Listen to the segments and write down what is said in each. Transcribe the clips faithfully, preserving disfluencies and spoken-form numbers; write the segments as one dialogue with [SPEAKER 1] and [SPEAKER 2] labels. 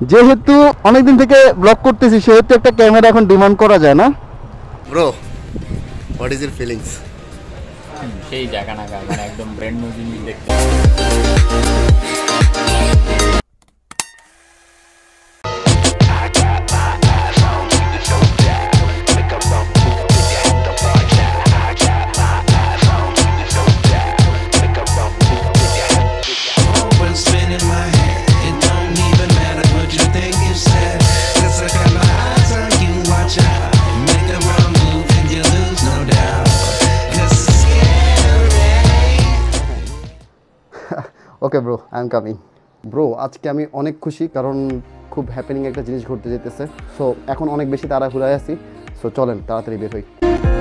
[SPEAKER 1] যেহেতু অনেকদিন থেকে ব্লগ করতেছি সেহেতু একটা ক্যামেরা এখন ডিমান্ড করা যায় না bro what is your feelings
[SPEAKER 2] সেই জায়গা না মানে একদম ব্র্যান্ড নিউ জিনিস দেখতে
[SPEAKER 1] okay bro I am coming bro আজকে আমি অনেক খুশি কারণ খুব হ্যাপেনিং একটা জিনিস ঘটতে যেতেছে সো এখন অনেক বেশি তাড়াহুড়ায় আছি সো চলেন তাড়াতাড়ি বের হই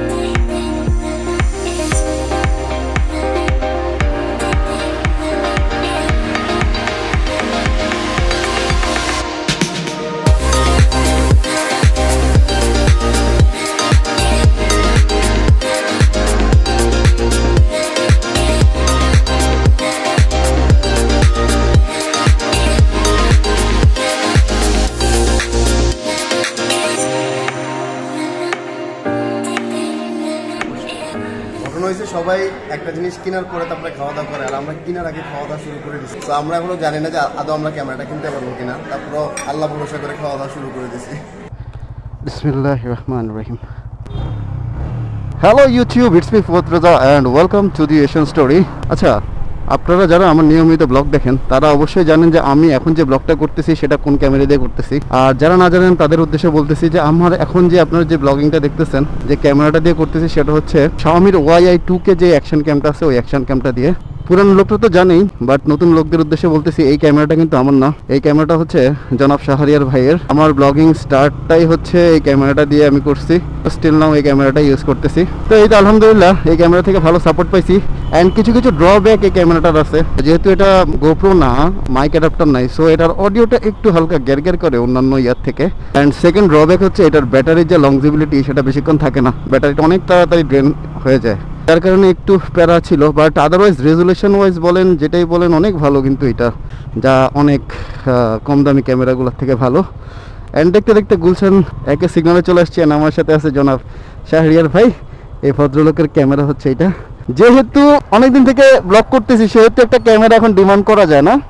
[SPEAKER 1] সবাই একটা জিনিস কেনার পরে তারপরে খাওয়া দাওয়া করে আর আমরা কেনার আগে খাওয়া দাওয়া শুরু করে দিচ্ছি তো আমরা এখনো জানি না যে আদৌ আমরা ক্যামেরাটা কিনতে পারবো কিনা তারপর আল্লাহ ভরসা করে খাওয়া দাওয়া শুরু করে দিচ্ছি বিসমিল্লাহির রহমানির রহিম hello YouTube it's me Fuad Reza and welcome to the Asian story আচ্ছা আপনারা যারা আমার নিয়মিত ব্লগ দেখেন তারা অবশ্যই জানেন যে আমি এখন যে ব্লগটা করতেছি সেটা কোন ক্যামেরা দিয়ে করতেছি আর যারা না জানেন তাদের উদ্দেশ্যে বলতেছি যে আমার এখন যে আপনারা যে ব্লগিংটা দেখতেছেন যে ক্যামেরাটা দিয়ে করতেছি সেটা হচ্ছে শাওমির ওয়াই আই টু কে যে অ্যাকশন ক্যামটা আছে ওই অ্যাকশন ক্যামটা দিয়ে পুরানো লোকটা তো জানেই বাট নতুন লোকদের উদ্দেশ্যে বলতেছি এই ক্যামেরাটা কিন্তু আমার না এই ক্যামেরাটা হচ্ছে জনাব শাহরিয়ার ভাইয়ের আমার ব্লগিং স্টার্টটাই হচ্ছে এই ক্যামেরাটা দিয়ে আমি করছি স্টিল নাও এই ক্যামেরাটা ইউজ করতেছি তো এই তো আলহামদুলিল্লাহ এই ক্যামেরা থেকে ভালো সাপোর্ট পাইছি অ্যান্ড কিছু কিছু ড্রব্যাক এই ক্যামেরাটার আছে যেহেতু এটা গোপ্রো না মাইক অ্যাডাপ্টার নাই সো এটার অডিওটা একটু হালকা গ্যার গ্যার করে অন্যান্য ইয়ার থেকে অ্যান্ড সেকেন্ড ড্রব্যাক হচ্ছে এটার ব্যাটারির যে লংজিবিলিটি সেটা বেশিক্ষণ থাকে না ব্যাটারিটা অনেক তাড়াতাড়ি ড্রেন হয়ে যায় যার কারণে একটু প্যারা ছিল বাট আদারওয়াইজ রেজুলেশন ওয়াইজ বলেন যেটাই বলেন অনেক ভালো কিন্তু এটা যা অনেক কম দামি ক্যামেরাগুলোর থেকে ভালো অ্যান্ড দেখতে দেখতে গুলশান একে সিগনালে চলে আসছি অ্যান্ড আমার সাথে আছে জনাব শাহরিয়ার ভাই এই ভদ্রলোকের ক্যামেরা হচ্ছে এটা যেহেতু অনেকদিন থেকে ব্লগ করতেছি সেহেতু একটা ক্যামেরা এখন ডিমান্ড করা যায় না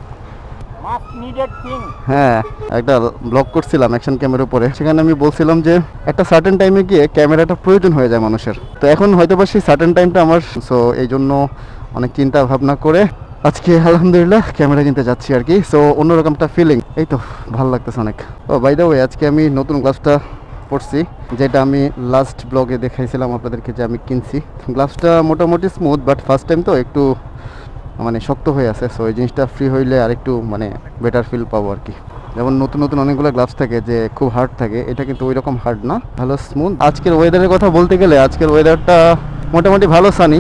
[SPEAKER 1] হ্যাঁ একটা ব্লগ করছিলাম অ্যাকশন ক্যামেরার উপরে সেখানে আমি বলছিলাম যে একটা সার্টেন টাইমে গিয়ে ক্যামেরাটা প্রয়োজন হয়ে যায় মানুষের তো এখন হয়তো বা সেই সার্টেন টাইমটা আমার সো এই জন্য অনেক চিন্তা ভাবনা করে আজকে আলহামদুলিল্লাহ ক্যামেরা কিনতে যাচ্ছি আর কি সো অন্যরকম একটা ফিলিং এই তো ভালো লাগতেছে অনেক ও বাই দ্য ওয়ে আজকে আমি নতুন গ্লাভসটা পড়ছি যেটা আমি লাস্ট ব্লগে দেখাইছিলাম আপনাদেরকে যে আমি কিনছি গ্লাভসটা মোটামুটি স্মুথ বাট ফার্স্ট টাইম তো একটু মানে শক্ত হয়ে আছে সো এই জিনিসটা ফ্রি হইলে আর একটু মানে বেটার ফিল পাবো আর কি যেমন নতুন নতুন অনেকগুলো গ্লাভস থাকে যে খুব হার্ড থাকে এটা কিন্তু ওই রকম হার্ড না ভালো স্মুথ আজকের ওয়েদারের কথা বলতে গেলে আজকের ওয়েদারটা মোটামুটি ভালো সানি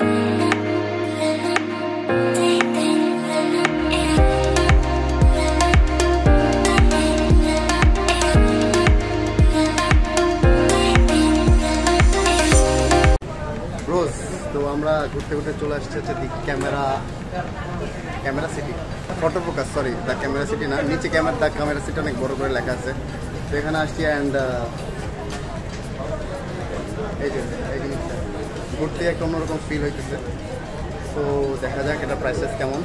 [SPEAKER 1] তো আমরা ঘুরতে ঘুরতে চলে আসছি হচ্ছে the camera camera city photo focus sorry the camera city না নিচে ক্যামেরা দ্য ক্যামেরা সিটি অনেক বড় করে লেখা আছে তো এখানে আসছি অ্যান্ড এই যে এই জিনিসটা ঘুরতে একটা অন্যরকম ফিল হইতেছে তো দেখা যাক এটা প্রাইসেস কেমন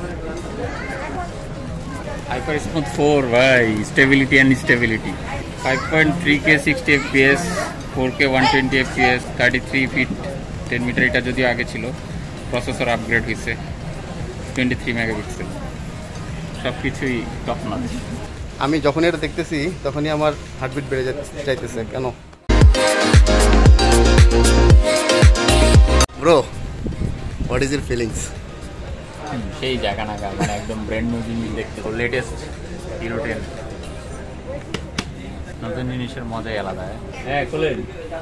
[SPEAKER 2] হাইপার স্মুথ ফোর ভাই stability and stability five point three K sixty FPS four K one twenty FPS thirty three feet ten metre এটা যদিও আগে ছিল প্রসেসর আপগ্রেড হয়েছে টোয়েন্টি থ্রি মেগাপিক্সেল সব কিছুই টপ নচ
[SPEAKER 1] আমি যখন এটা দেখতেছি তখনই আমার হার্টবিট বেড়ে যাইতেছে কেন bro what is your feelings
[SPEAKER 2] সেই জায়গা না মানে একদম ব্র্যান্ড নিউ জিনিস দেখতে লেটেস্ট হিরো টেন নতুন জিনিসের মজাই আলাদা হ্যাঁ খুলেন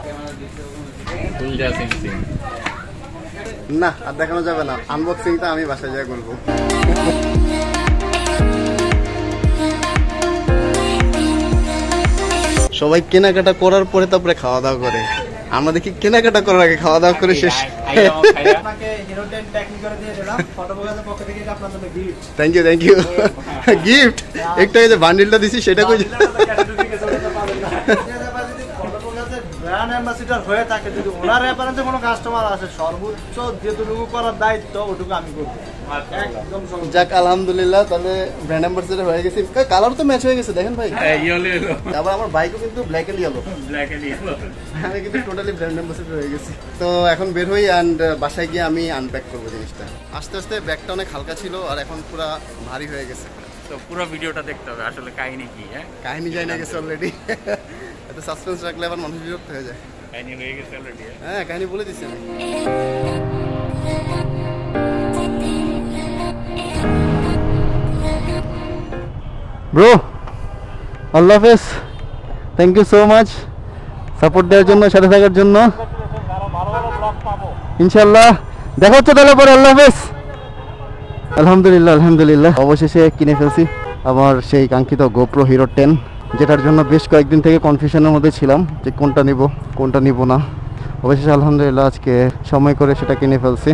[SPEAKER 1] না আর দেখানো যাবে না আনবক্সিংটা আমি বাসায় যা করবো সবাই কেনাকাটা করার পরে তারপরে খাওয়া দাওয়া করে আমরা দেখি কেনাকাটা করার আগে খাওয়া দাওয়া করে শেষ thank you thank you gift একটা এই যে বান্ডিলটা দিছি সেটা কই
[SPEAKER 3] ব্র্যান্ড অ্যাম্বাসিডর হয়ে থাকে যদি ওনার রেফারেন্সে কোনো কাস্টমার আসে সর্বোচ্চ যেটুকু করার দায়িত্ব ওটুকু আমি করব একদম।
[SPEAKER 1] যাক আলহামদুলিল্লাহ, তাহলে ব্র্যান্ড অ্যাম্বাসিডর হয়ে গেছি। কালার তো ম্যাচ হয়ে গেছে দেখেন ভাই।
[SPEAKER 2] ইয়েলো ইয়েলো
[SPEAKER 1] আবার আমার বাইকও কিন্তু black and yellow,
[SPEAKER 2] black and yellow.
[SPEAKER 1] আমি কিন্তু টোটালি ব্র্যান্ড অ্যাম্বাসিডর হয়ে গেছি। তো এখন বের হই অ্যান্ড বাসায় গিয়ে আমি আনপ্যাক করবো জিনিসটা। আস্তে আস্তে ব্যাগটা অনেক হালকা ছিল আর এখন পুরো ভারী হয়ে গেছে।
[SPEAKER 2] তো পুরো ভিডিওটা দেখতে হবে আসলে কাহিনী কি। হ্যাঁ
[SPEAKER 1] কাহিনী জানি না গেছে অলরেডি, এত সাসপেন্স রাখলে আবার মানুষ বিরক্ত হয়ে যায়।
[SPEAKER 2] কাহিনী হয়ে গেছে অলরেডি।
[SPEAKER 1] হ্যাঁ কাহিনী বলে দিচ্ছি আমি। ব্রো আল্লাহ হাফেজ, thank you so much support দেওয়ার জন্য, সাথে থাকার জন্য। ইনশাল্লাহ দেখা হচ্ছে তাহলে পরে। আল্লাহ হাফেজ। আলহামদুলিল্লাহ আলহামদুলিল্লাহ অবশেষে কিনে ফেলছি আমার সেই কাঙ্ক্ষিত গোপ্রো হিরো টেন, যেটার জন্য বেশ কয়েকদিন থেকে কনফিউশনের মধ্যে ছিলাম যে কোনটা নিব কোনটা নিব না। অবশেষে আলহামদুলিল্লাহ আজকে সময় করে সেটা কিনে ফেলছি।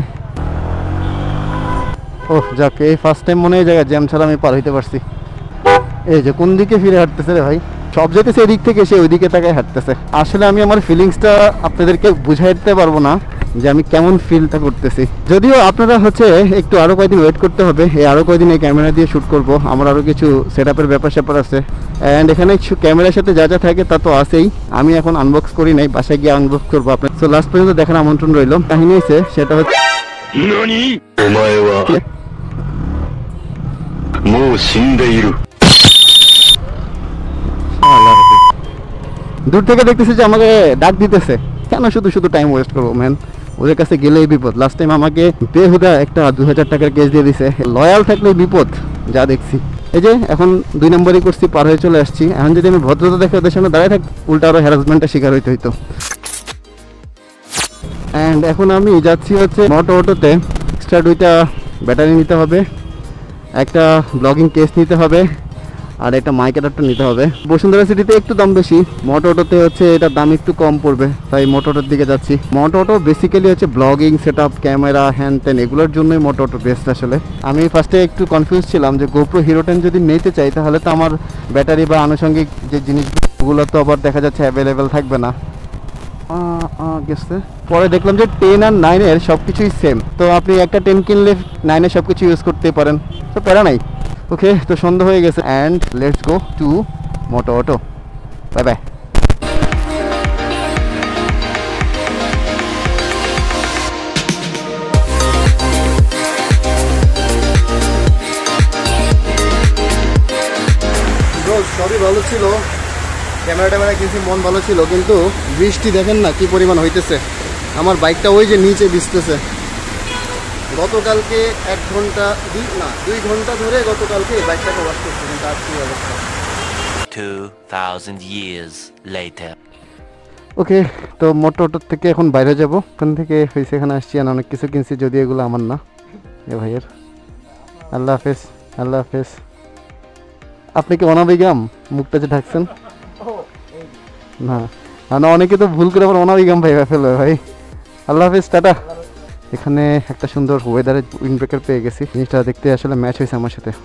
[SPEAKER 1] ও যাক, এই ফার্স্ট টাইম মনে হয় জায়গায় জ্যাম ছাড়া আমি পার হইতে পারছি। এই যে কোন দিকে ফিরে হাঁটতেছে রে ভাই, সব যেতেছে এদিক থেকে, সে ওইদিকে তাকায় হাঁটতেছে। আসলে আমি আমার ফিলিংসটা আপনাদেরকে বুঝাইতে পারবো না যে আমি কেমন ফিলটা করতেছি। যদিও আপনারা হচ্ছে একটু আরও কয়েকদিন ওয়েট করতে হবে, এই আরও কয়েকদিন এই ক্যামেরা দিয়ে শ্যুট করব। আমার আরও কিছু সেট আপের ব্যাপার স্যাপার আছে অ্যান্ড এখানে ক্যামেরার সাথে যা যা থাকে তা তো আছেই। আমি এখন আনবক্স করি নাই, বাসায় গিয়ে আনবক্স করবো আপনার। সো লাস্ট পর্যন্ত দেখার আমন্ত্রণ রইল। কাহিনী হয়েছে সেটা হচ্ছে দূর থেকে দেখতেছি যে আমাকে ডাক দিতেছে, কেন শুধু শুধু টাইম ওয়েস্ট করবো ম্যান, ওদের কাছে গেলেই বিপদ। লাস্ট টাইম আমাকে বেহুদা একটা দু হাজার টাকার কেস দিয়ে দিছে, লয়াল থাকলে বিপদ যা দেখছি। এই যে এখন দুই নম্বরই করছি, পার হয়ে চলে আসছি। এখন যদি আমি ভদ্রতা দেখে ওদের সামনে দাঁড়ায় থাক, উল্টা আরও হ্যারাসমেন্টের শিকার হইতে হইতো। অ্যান্ড এখন আমি যাচ্ছি হচ্ছে মোটো অটোতে। এক্সট্রা দুইটা ব্যাটারি নিতে হবে, একটা ব্লগিং কেস নিতে হবে আর একটা মাইক অ্যাডাপ্টার নিতে হবে। বসুন্ধরা সিটিতে একটু দাম বেশি, মোটো অটোতে হচ্ছে এটার দাম একটু কম পড়বে, তাই মোটো অটোর দিকে যাচ্ছি। মোটো অটো বেসিক্যালি হচ্ছে ব্লগিং সেট আপ, ক্যামেরা, হ্যান্ড টেন এগুলোর জন্যই মোটো অটো বেস্ট। আসলে আমি ফার্স্টে একটু কনফিউজ ছিলাম যে গোপ্রো হিরো টেন যদি নিতে চাই তাহলে তো আমার ব্যাটারি বা আনুষঙ্গিক যে জিনিসগুলো তো আবার দেখা যাচ্ছে অ্যাভেলেবেল থাকবে না। গেছে পরে দেখলাম যে টেন আর নাইনের সব কিছুই সেম, তো আপনি একটা টেন কিনলে নাইনের সব কিছু ইউজ করতে পারেন, তো প্যারা নাই। ওকে, তো সন্ধ্যা হয়ে গেছে and let's go to Moto Auto. Bye bye. সবই ভালো ছিল, ক্যামেরা ট্যামেরা কিছু মন ভালো ছিল, কিন্তু বৃষ্টি দেখেন না কি পরিমাণ হইতেছে। আমার বাইকটা ওই যে নিচে ভিজতেছে। গতকালকে এক ঘন্টা দুই না দুই ঘন্টা ধরে গতকালকে বাইকটাকে ওয়াশ করছি, কিন্তু আর কি অবস্থা।
[SPEAKER 4] two thousand years later.
[SPEAKER 1] ওকে, তো মোটো অটোর থেকে এখন বাইরে যাব। ওখান থেকে হয়েছে এখানে আসছি, আর অনেক কিছু কিনছি, যদি এগুলো আমার না এ ভাইয়ের। আল্লাহ হাফেজ। আল্লাহ হাফেজ। আপনি কি অনাবিগাম মুখটা যে ঢাকছেন? না না, অনেকে তো ভুল করে আবার অনাবিগাম ভাই ফেলো ভাই। আল্লাহ হাফেজ, টাটা। এখানে একটা সুন্দর ওয়েদারে উইন্ড ব্রেকার পেয়ে গেছি, জিনিসটা দেখতে আসলে ম্যাচ হয়েছে আমার সাথে।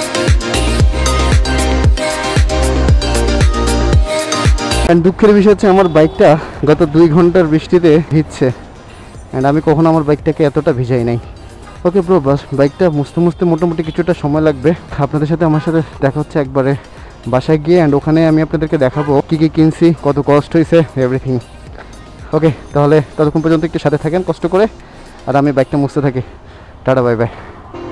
[SPEAKER 1] দুঃখের বিষয় হচ্ছে আমার বাইকটা গত দুই ঘন্টার বৃষ্টিতে ভিজছে, অ্যান্ড আমি কখনো আমার বাইকটাকে এতটা ভিজাই নাই। ওকে ব্রো, বাস বাইকটা মুছতে মুছতে মোটামুটি কিছুটা সময় লাগবে। আপনাদের সাথে আমার সাথে দেখা হচ্ছে একবারে বাসায় গিয়ে, অ্যান্ড ওখানে আমি আপনাদেরকে দেখাবো কী কী কিনছি, কত কষ্ট হয়েছে, এভরিথিং। ওকে, তাহলে ততক্ষণ পর্যন্ত একটু সাথে থাকেন কষ্ট করে, আর আমি বাইকটা মুছতে থাকি। Tata, bye bye.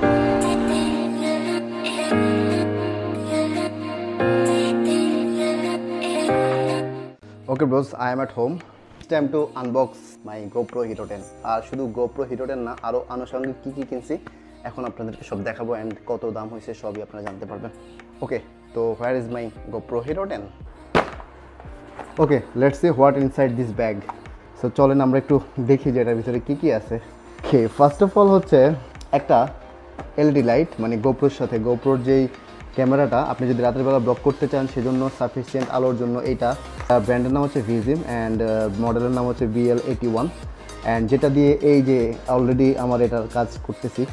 [SPEAKER 1] Okay bros, I am at home. Time to unbox my GoPro Hero ten. আর শুধু গোপ্রো হিরো টেন না, আরও আনুষঙ্গিক কী কী কিনছি এখন আপনাদেরকে সব দেখাবো, অ্যান্ড কত দাম হয়েছে সবই আপনারা জানতে পারবেন। ওকে, তো where is my GoPro Hero ten? Okay, let's see what inside this bag. So চলেন আমরা একটু দেখি যে এটার ভিতরে কী কী আছে। ওকে, ফার্স্ট অফ অল হচ্ছে একটা এলইডি লাইট, মানে গোপ্রোর সাথে গোপ্রোর যেই ক্যামেরাটা আপনি যদি রাতের বেলা ব্লক করতে চান সেজন্য সাফিসিয়েন্ট আলোর জন্য এইটা। ব্র্যান্ডের নাম হচ্ছে ভিজিম অ্যান্ড মডেলের নাম হচ্ছে বিএল এইটি ওয়ান, অ্যান্ড যেটা দিয়ে এই যে অলরেডি আমার এটার কাজ করতেছি।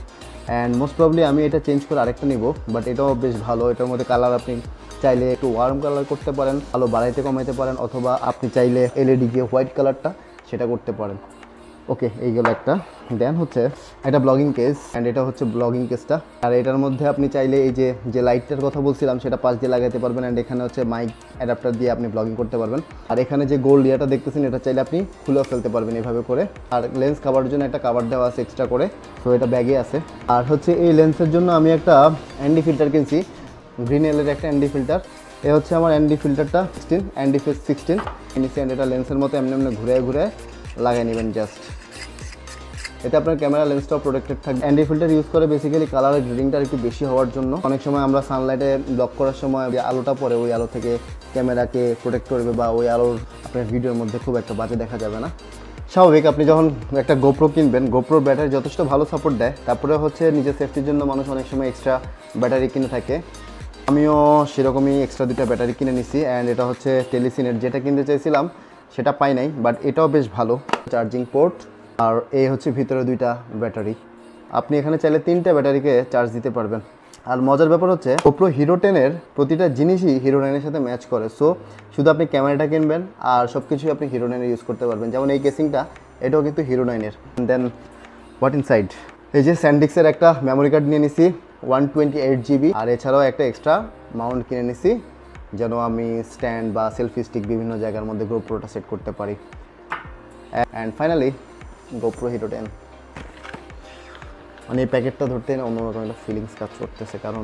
[SPEAKER 1] অ্যান্ড মোস্ট প্রবলি আমি এটা চেঞ্জ করে আরেকটা নিব, বাট এটাও বেশ ভালো। এটার মধ্যে কালার আপনি চাইলে একটু ওয়ার্ম কালার করতে পারেন, আলো বাড়াইতে কমাইতে পারেন, অথবা আপনি চাইলে এলইডি যে হোয়াইট কালারটা সেটা করতে পারেন। ওকে, এইগুলো একটা। দেন হচ্ছে একটা ব্লগিং কেস, অ্যান্ড এটা হচ্ছে ব্লগিং কেসটা। আর এটার মধ্যে আপনি চাইলে এই যে যে লাইটটার কথা বলছিলাম সেটা পাশ দিয়ে লাগাতে পারবেন, অ্যান্ড এখানে হচ্ছে মাইক অ্যাডাপ্টার দিয়ে আপনি ব্লগিং করতে পারবেন। আর এখানে যে গোল্ড ইয়াটা দেখতেছেন এটা চাইলে আপনি খুলেও ফেলতে পারবেন এভাবে করে। আর লেন্স কাভারের জন্য একটা কাভার দেওয়া আছে এক্সট্রা করে, তো এটা ব্যাগে আছে। আর হচ্ছে এই লেন্সের জন্য আমি একটা অ্যান্ডি ফিল্টার কিনছি, গ্রিন এলের একটা অ্যান্ডি ফিল্টার। এ হচ্ছে আমার অ্যান্ডি ফিল্টারটা সিক্সটিন অ্যান্ডি ফেস সিক্সটিন নিচে, অ্যান্ড এটা লেন্সের মতো এমনি এমনি ঘুরে ঘুরে লাগিয়ে নেবেন জাস্ট। এতে আপনার ক্যামেরা লেন্সটাও প্রোটেক্টেড থাকবে। অ্যান্ডি ফিল্টার ইউজ করে বেসিক্যালি কালারের গ্রেডিংটা একটু বেশি হওয়ার জন্য। অনেক সময় আমরা সানলাইটে ব্লক করার সময় যে আলোটা পড়ে ওই আলো থেকে ক্যামেরাকে প্রোটেক্ট করবে, বা ওই আলোর আপনার ভিডিওর মধ্যে খুব একটা বাজে দেখা যাবে না। স্বাভাবিক, আপনি যখন একটা গোপ্রো কিনবেন, গোপ্রোর ব্যাটারি যথেষ্ট ভালো সাপোর্ট দেয়। তারপরে হচ্ছে নিজের সেফটির জন্য মানুষ অনেক সময় এক্সট্রা ব্যাটারি কিনে থাকে। আমিও সেরকমই এক্সট্রা দুটা ব্যাটারি কিনে নিছি, অ্যান্ড এটা হচ্ছে টেলিসিনের, যেটা কিনতে চাইছিলাম সেটা পাই নাই, বাট এটাও বেশ ভালো চার্জিং পোর্ট। আর এই হচ্ছে ভিতরে দুইটা ব্যাটারি, আপনি এখানে চাইলে তিনটা ব্যাটারিকে চার্জ দিতে পারবেন। আর মজার ব্যাপার হচ্ছে গোপ্রো হিরো টেনের প্রতিটা জিনিসই হিরো নাইনের সাথে ম্যাচ করে। সো শুধু আপনি ক্যামেরাটা কিনবেন আর সব কিছুই আপনি হিরো নাইনের ইউজ করতে পারবেন। যেমন এই কেসিংটা, এটাও কিন্তু হিরো নাইনের। দেন হোয়াট ইনসাইড, এই যে স্যান্ডিক্সের একটা মেমোরি কার্ড নিয়ে নিছি ওয়ান টোয়েন্টি এইট জিবি, আর এছাড়াও একটা এক্সট্রা মাউন্ট কিনে নিছি যেন আমি স্ট্যান্ড বা সেলফি স্টিক বিভিন্ন জায়গার মধ্যে গোপ্রোটা সেট করতে পারি। And finally GoPro Hero ten. মানে এই প্যাকেটটা ধরতে না অন্যরকম একটা ফিলিংস কাজ করতেছে, কারণ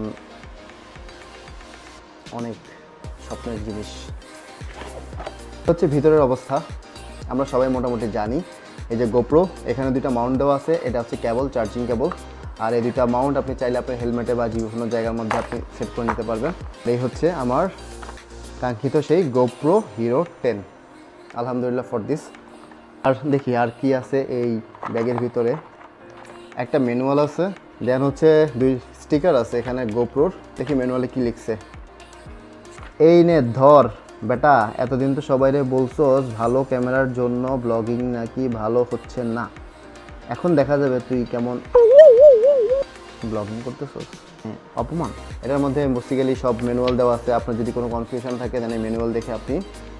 [SPEAKER 1] অনেক স্বপ্নের জিনিস। হচ্ছে ভিতরের অবস্থা আমরা সবাই মোটামুটি জানি। এই যে গোপ্রো, এখানে দুইটা মাউন্ট দেওয়া আছে, এটা হচ্ছে কেবল, চার্জিং কেবল। আর এই দুইটা মাউন্ট আপনি চাইলে আপনার হেলমেটে বা বিভিন্ন জায়গার মধ্যে আপনি সেট করে নিতে পারবেন। এই হচ্ছে আমার কাঙ্ক্ষিত সেই গোপ্রো হিরো টেন। আলহামদুলিল্লাহ ফর দিস। আর দেখি আর কি আছে এই ব্যাগের ভিতরে। একটা ম্যানুয়াল আছে, দেন হচ্ছে দুই স্টিকার আছে এখানে গোপ্রোর। দেখি ম্যানুয়ালে কি লিখছে। এই নে ধর বেটা, এতদিন তো সবাইরে বলছোস ভালো ক্যামেরার জন্য ব্লগিং নাকি ভালো হচ্ছে না, এখন দেখা যাবে তুই কেমন ব্লগিং করতেছোস। হ্যাঁ, অপমান। এটার মধ্যে বেসিক্যালি সব ম্যানুয়াল দেওয়া আছে। আপনার যদি কোনো কনফিউশন থাকে তাহলে ম্যানুয়াল দেখে আপনি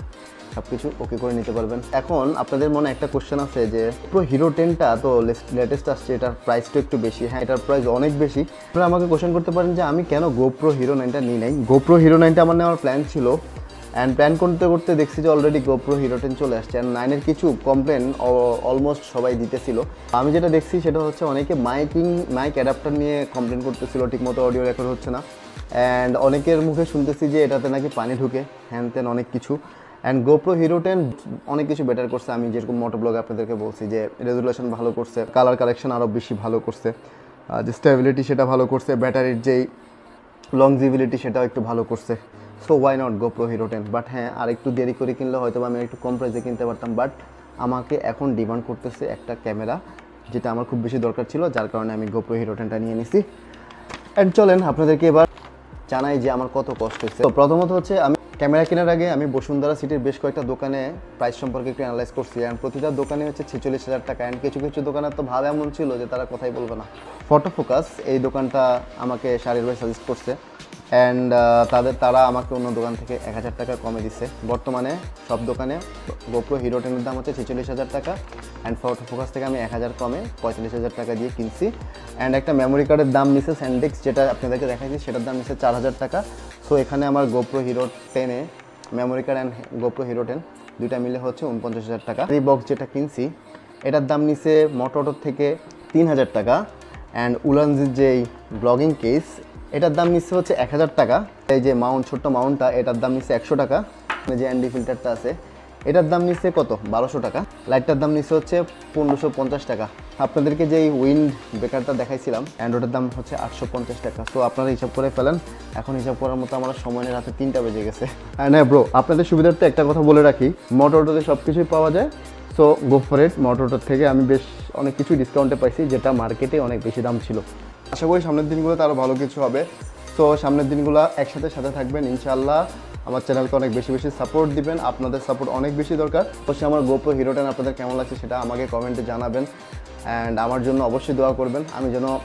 [SPEAKER 1] সব কিছু ওকে করে নিতে পারবেন। এখন আপনাদের মনে একটা কোশ্চেন আছে যে পুরো হিরো টেনটা তো লেটেস্ট আসছে, এটার প্রাইসটা একটু বেশি। হ্যাঁ, এটার প্রাইস অনেক বেশি। আপনারা আমাকে কোশ্চেন করতে পারেন যে আমি কেন গোপ্রো হিরো নাইনটা নিই নাই। গোপ্রো হিরো নাইনটা আমার নেওয়ার প্ল্যান ছিল, অ্যান্ড প্ল্যান করতে করতে দেখছি যে অলরেডি গোপ্রো হিরো টেন চলে আসছে, অ্যান্ড নাইনের কিছু কমপ্লেন অলমোস্ট সবাই দিতেছিল। আমি যেটা দেখছি সেটা হচ্ছে অনেকে মাইকিং মাইক অ্যাডাপ্টার নিয়ে কমপ্লেন করতেছিল, ঠিকমতো অডিও রেকর্ড হচ্ছে না। অ্যান্ড অনেকের মুখে শুনতেছি যে এটাতে নাকি পানি ঢুকে, হ্যান তেন অনেক কিছু। অ্যান্ড গোপ্রো হিরো টেন অনেক কিছু বেটার করছে। আমি যেরকম মোটো ব্লগে আপনাদেরকে বলছি যে রেজুলেশন ভালো করছে, কালার কালেকশন আরও বেশি ভালো করছে, যে স্টেবিলিটি সেটা ভালো করছে, ব্যাটারির যেই লংজিবিলিটি সেটাও একটু ভালো করছে। So why not GoPro Hero ten. But হ্যাঁ, আর একটু দেরি করে কিনলে হয়তো আমি একটু কম প্রাইসে কিনতে পারতাম, বাট আমাকে এখন ডিমান্ড করতেছে একটা ক্যামেরা, যেটা আমার খুব বেশি দরকার ছিল, যার কারণে আমি গোপ্রো হিরো টেনটা নিয়ে নিছি। অ্যান্ড চলেন আপনাদেরকে এবার জানাই যে আমার কত কষ্ট হচ্ছে। তো প্রথমত হচ্ছে আমি ক্যামেরা কেনার আগে আমি বসুন্ধরা সিটির বেশ কয়েকটা দোকানে প্রাইস সম্পর্কে একটু অ্যানালাইজ করছি, অ্যান্ড প্রতিটা দোকানে হচ্ছে ছেচল্লিশ হাজার টাকা। অ্যান্ড কিছু কিছু দোকানের তো ভাব এমন ছিল যে তারা কথাই বলবে না। ফটো ফোকাস এই দোকানটা আমাকে শারির ভাই সাজেস্ট করছে, অ্যান্ড তাদের তারা আমাকে অন্য দোকান থেকে এক হাজার টাকা কমে দিচ্ছে। বর্তমানে সব দোকানে গোপ্রো হিরো টেনের দাম হচ্ছে ছেচল্লিশ হাজার টাকা, অ্যান্ড ফটো ফোকাস থেকে আমি এক হাজার কমে পঁয়তাল্লিশ হাজার টাকা দিয়ে কিনছি। অ্যান্ড একটা মেমোরি কার্ডের দাম নিচ্ছে স্যান্ডিক্স, যেটা আপনাদেরকে দেখাইছি, সেটার দাম নিচ্ছে চার হাজার টাকা। সো এখানে আমার গোপ্রো হিরো টেনে memory card and GoPro Hero ten দুইটা মিলে হচ্ছে উনপঞ্চাশ হাজার টাকা। এই বক্স যেটা কিনছি এটার দাম নিচ্ছে মোটোটোর থেকে তিন হাজার টাকা, অ্যান্ড উলানজির যেই ব্লগিং কেস এটার দাম নিচ্ছে হচ্ছে এক হাজার টাকা। এই যে মাউন্ট, ছোট্ট মাউন্টটা, এটার দাম নিচ্ছে একশো টাকা। যে অ্যান্ডি ফিল্টারটা আছে এটার দাম নিচ্ছে কত, বারোশো টাকা। লাইটটার দাম নিচ্ছে হচ্ছে পনেরোশো পঞ্চাশ টাকা। আপনাদেরকে যে উইন্ড ব্রেকারটা দেখাইছিলাম অ্যান্ড ওটার দাম হচ্ছে আটশো পঞ্চাশ টাকা। সো আপনারা হিসাব করে ফেলেন, এখন হিসাব করার মতো আমার সময় রাতে তিনটা বেজে গেছে। অ্যান্ড হ্যাঁ ব্রো, আপনাদের সুবিধার্থে একটা কথা বলে রাখি, মোটোটোতে সব কিছুই পাওয়া যায়। So go for it. মোটোটোর থেকে আমি বেশ অনেক কিছু ডিসকাউন্টে পাইছি, যেটা মার্কেটে অনেক বেশি দাম ছিল। আশা করি সামনের দিনগুলোতে আরও ভালো কিছু হবে। সো সামনের দিনগুলো একসাথে সাথে থাকবেন ইনশাআল্লাহ। আমার চ্যানেলকে অনেক বেশি বেশি সাপোর্ট দিবেন, আপনাদের সাপোর্ট অনেক বেশি দরকার। অবশ্যই আমার গোপ্রো হিরো টেন আপনাদের কেমন লাগছে সেটা আমাকে কমেন্টে জানাবেন, অ্যান্ড আমার জন্য অবশ্যই দোয়া করবেন, আমি যেন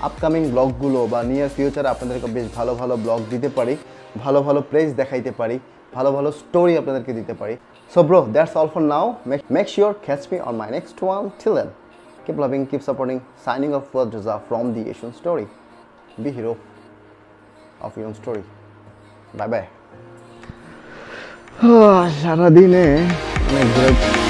[SPEAKER 1] আপকামিং ব্লগগুলো বা নিয়ার ফিউচারে আপনাদেরকে বেশ ভালো ভালো ব্লগ দিতে পারি, ভালো ভালো প্লেস দেখাইতে পারি, ভালো ভালো স্টোরি আপনাদেরকে দিতে পারি। So bro, that's all for now. Make sure catch me on my next one. Till then, keep loving, keep supporting. Signing off for Jaza from the Asian Story. Be hero of your own story. Bye bye. সারাদিনে অনেক